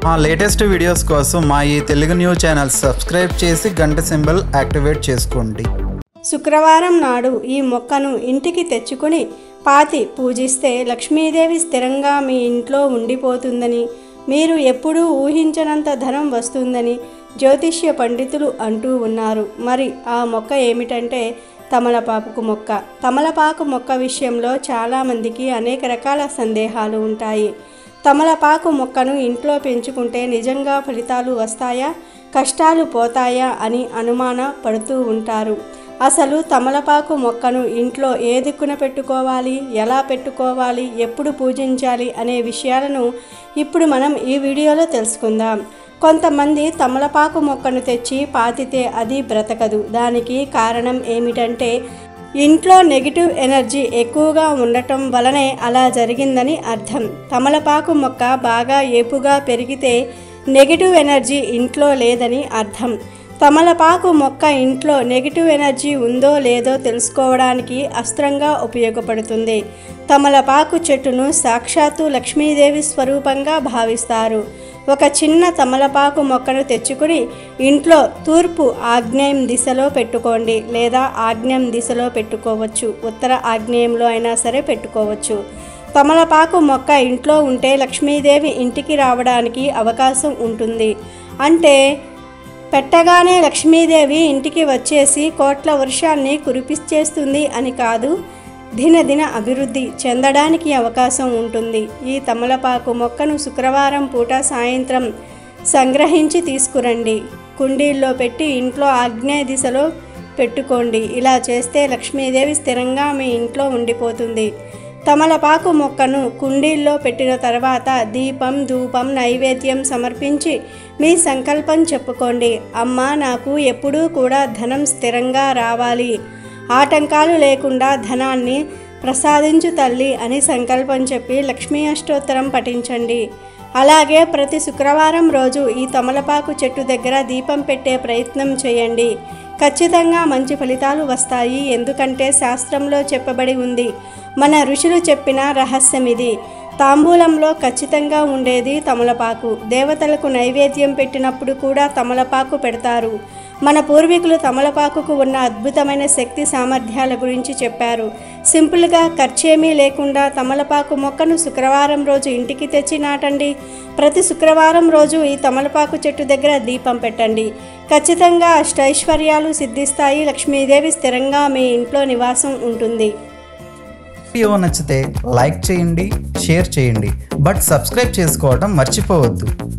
మా latest videos కోసం మా ఈ తెలుగు న్యూస్ ఛానల్ సబ్స్క్రైబ్ చేసి గంట సింబల్ యాక్టివేట్ చేసుకోండి. శుక్రవారం నాడు ఈ మొక్కను ఇంటికి తెచ్చుకొని పాతి పూజిస్తే లక్ష్మీదేవి స్థిరంగా మీ ఇంట్లో ఉండిపోతుందని, మీరు ఎప్పుడూ ఊహించనంత ధనం వస్తుందని జ్యోతిష్య పండితులు అంటూ ఉన్నారు. మరి ఆ మొక్క ఏమిటంటే తమలపాకు మొక్క. తమలపాకు మొక్క విషయంలో చాలామందికి అనేక రకాల సందేహాలు ఉంటాయి. తమలపాకు మొక్కను ఇంట్లో పెంచుకుంటే నిజంగా ఫలితాలు వస్తాయా, కష్టాలు పోతాయా అని అనుమాన పడుతూ ఉంటారు. అసలు తమలపాకు మొక్కను ఇంట్లో ఏ దిక్కున పెట్టుకోవాలి, ఎలా పెట్టుకోవాలి, ఎప్పుడు పూజించాలి అనే విషయాలను ఇప్పుడు మనం ఈ వీడియోలో తెలుసుకుందాం. కొంతమంది తమలపాకు మొక్కను తెచ్చి పాతితే అది బ్రతకదు. దానికి కారణం ఏమిటంటే ఇంట్లో నెగిటివ్ ఎనర్జీ ఎక్కువగా ఉండటం వలనే అలా జరిగిందని అర్థం. తమలపాకు మొక్క బాగా ఏపుగా పెరిగితే నెగిటివ్ ఎనర్జీ ఇంట్లో లేదని అర్థం. తమలపాకు మొక్క ఇంట్లో నెగిటివ్ ఎనర్జీ ఉందో లేదో తెలుసుకోవడానికి అస్త్రంగా ఉపయోగపడుతుంది. తమలపాకు చెట్టును సాక్షాత్తు లక్ష్మీదేవి స్వరూపంగా భావిస్తారు. ఒక చిన్న తమలపాకు మొక్కను తెచ్చుకుని ఇంట్లో తూర్పు ఆగ్నేయం దిశలో పెట్టుకోండి, లేదా ఆగ్నేయం దిశలో పెట్టుకోవచ్చు, ఉత్తర ఆగ్నేయంలో అయినా సరే పెట్టుకోవచ్చు. తమలపాకు మొక్క ఇంట్లో ఉంటే లక్ష్మీదేవి ఇంటికి రావడానికి అవకాశం ఉంటుంది. అంటే పెట్టగానే లక్ష్మీదేవి ఇంటికి వచ్చేసి కోట్ల వర్షాన్ని కురిపించేస్తుంది అని కాదు, దినదిన అభివృద్ధి చెందడానికి అవకాశం ఉంటుంది. ఈ తమలపాకు మొక్కను శుక్రవారం పూట సాయంత్రం సంగ్రహించి తీసుకురండి. కుండీల్లో పెట్టి ఇంట్లో ఆగ్నేయ దిశలో పెట్టుకోండి. ఇలా చేస్తే లక్ష్మీదేవి స్థిరంగా మీ ఇంట్లో ఉండిపోతుంది. తమలపాకు మొక్కను కుండీల్లో పెట్టిన తర్వాత దీపం, ధూపం, నైవేద్యం సమర్పించి మీ సంకల్పం చెప్పుకోండి. అమ్మ, నాకు ఎప్పుడూ కూడా ధనం స్థిరంగా రావాలి, ఆటంకాలు లేకుండా ధనాన్ని ప్రసాదించు తల్లి అని సంకల్పం చెప్పి లక్ష్మీ అష్టోత్తరం పఠించండి. అలాగే ప్రతి శుక్రవారం రోజు ఈ తమలపాకు చెట్టు దగ్గర దీపం పెట్టే ప్రయత్నం చేయండి. ఖచ్చితంగా మంచి ఫలితాలు వస్తాయి. ఎందుకంటే శాస్త్రంలో చెప్పబడి ఉంది, మన ఋషులు చెప్పిన రహస్యం ఇది. తాంబూలంలో ఖచ్చితంగా ఉండేది తమలపాకు. దేవతలకు నైవేద్యం పెట్టినప్పుడు కూడా తమలపాకు పెడతారు. మన పూర్వీకులు తమలపాకుకు ఉన్న అద్భుతమైన శక్తి సామర్థ్యాల గురించి చెప్పారు. సింపుల్గా ఖర్చేమీ లేకుండా తమలపాకు మొక్కను శుక్రవారం రోజు ఇంటికి తెచ్చి నాటండి. ప్రతి శుక్రవారం రోజు ఈ తమలపాకు చెట్టు దగ్గర దీపం పెట్టండి. ఖచ్చితంగా అష్టైశ్వర్యాలు సిద్ధిస్తాయి. లక్ష్మీదేవి స్థిరంగా మీ ఇంట్లో నివాసం ఉంటుంది. వీడియో నచ్చితే లైక్ చేయండి, షేర్ చేయండి, బట్ సబ్స్క్రైబ్ చేసుకోవడం మర్చిపోవద్దు.